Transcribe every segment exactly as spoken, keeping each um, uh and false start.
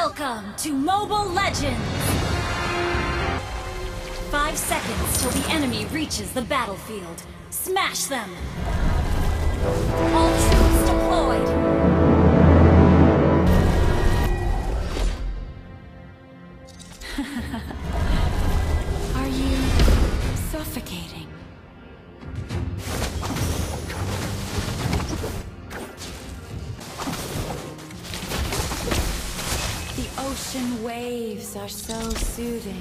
Welcome to Mobile Legends! Five seconds till the enemy reaches the battlefield. Smash them! All troops deployed! Are you suffocating? The ocean waves are so soothing.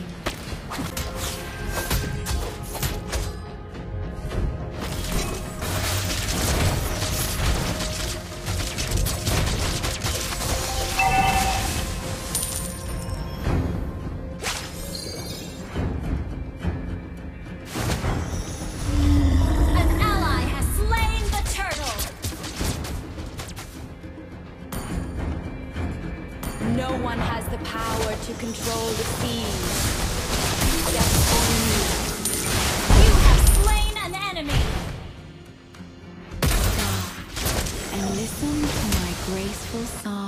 No one has the power to control the seas. Except for me. You have slain an enemy! Stop and listen to my graceful song.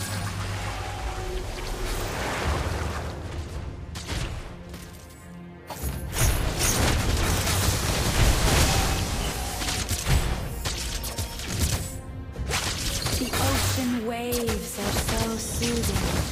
The ocean waves are so soothing.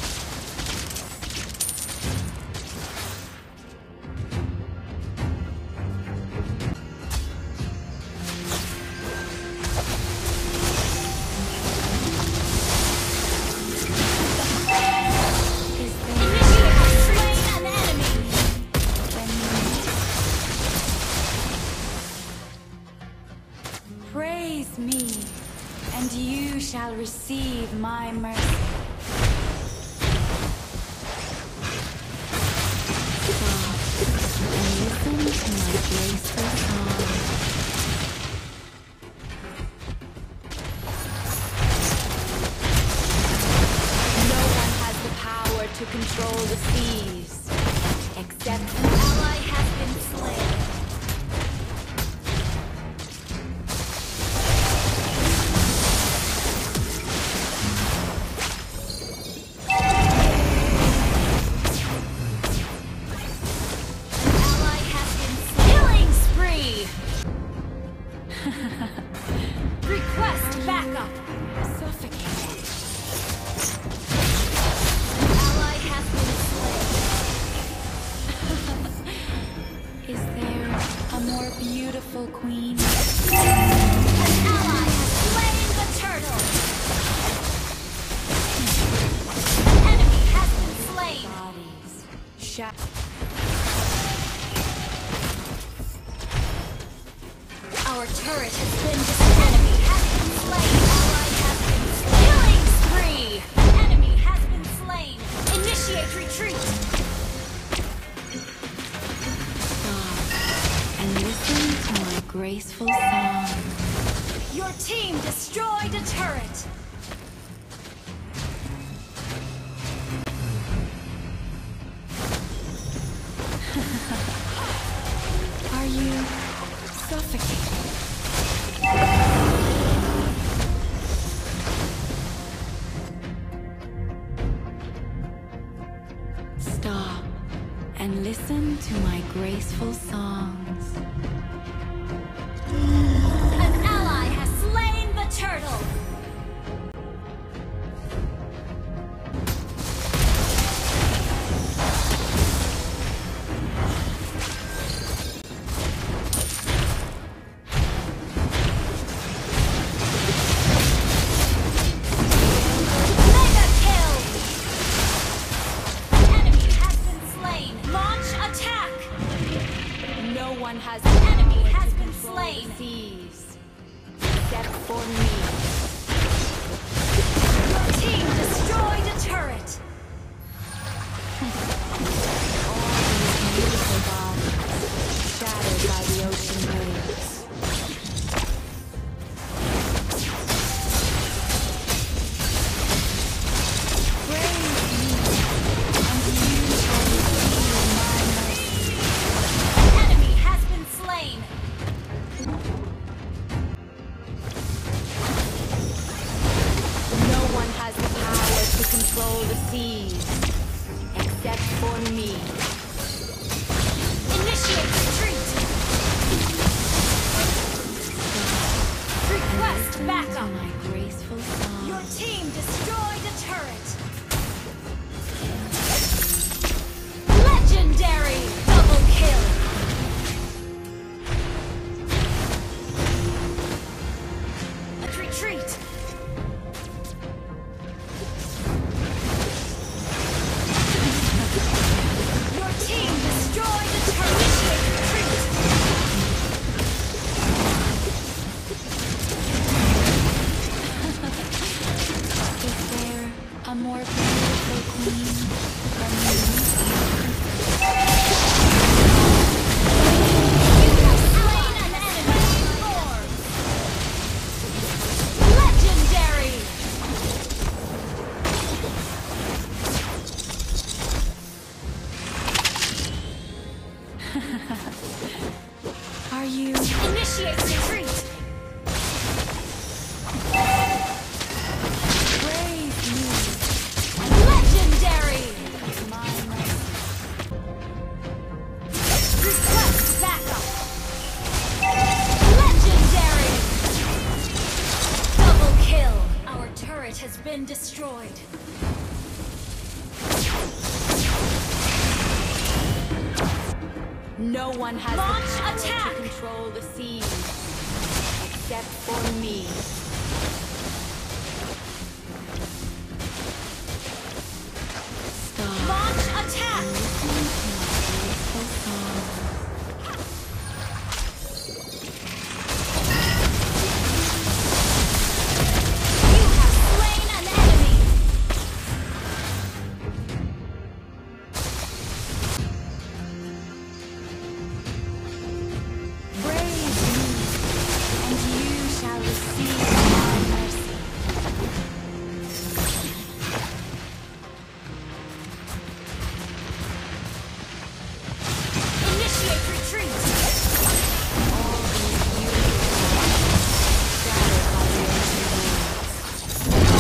Praise me, and you shall receive my mercy. Stop and listen to my graceful song. No one has the power to control the seas, except an ally has been slain. Request backup! Suffocating. Ally has been slain. Is there a more beautiful queen? An ally has slain the turtle! An enemy has been slain! Bodies. Shut. Our turret has been destroyed. Enemy has been slain. Ally has been slain. Killing spree. Enemy has been slain. Initiate retreat. Stop and listen to my graceful song. Your team destroyed a turret. Are you suffocating? Stop and listen to my graceful songs. An ally has slain the turtle! One has an enemy has been slain. Seas, except for me. Are you? Initiate retreat! Brave move! Legendary! Request backup! Legendary! Double kill! Our turret has been destroyed. No one has Launch the power attack! to control the seas, except for me. Stop. Launch attack! You have slain an enemy! Brave me, and you shall receive my mercy. Initiate retreat! All these beautiful scattered by the ocean waves.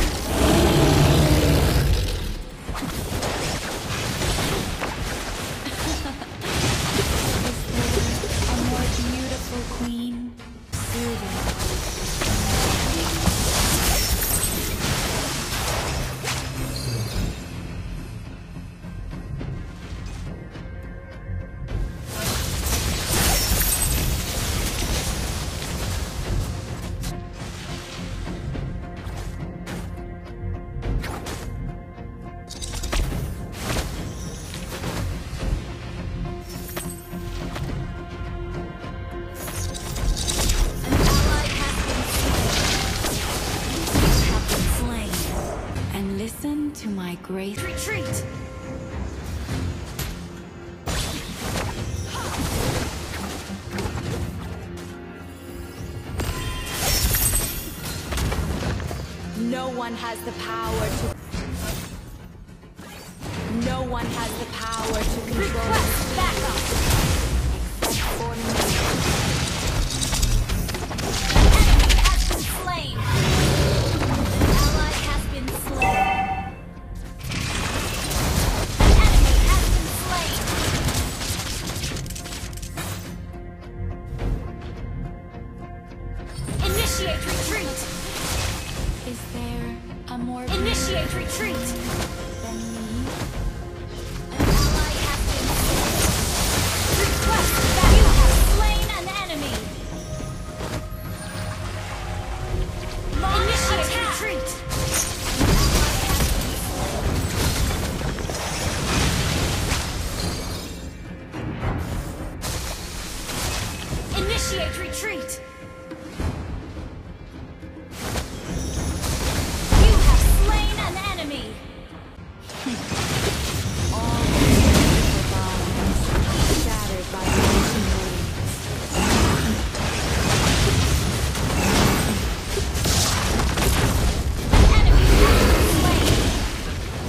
Is there a more beautiful queen? Soothing. An ally has been slain. You have been slain. And listen to my grace. Retreat! No one has the power to. No one has the power to control Request backup! except for me. Enemy has been slain! An ally has been slain. An enemy has been slain. Initiate retreat! Is there a more Initiate retreat! than me? An ally has been slain. Request that you have slain an enemy! Initiate retreat! Initiate retreat! You have slain an enemy! All the beautiful bodies shattered by the ocean waves. An enemy has been slain!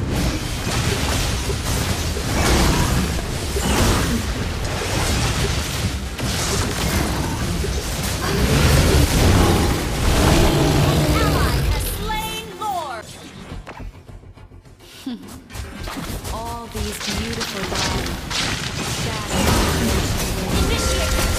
An ally has slain Lord! All these beautiful bodies shattered by the ocean waves. Initiate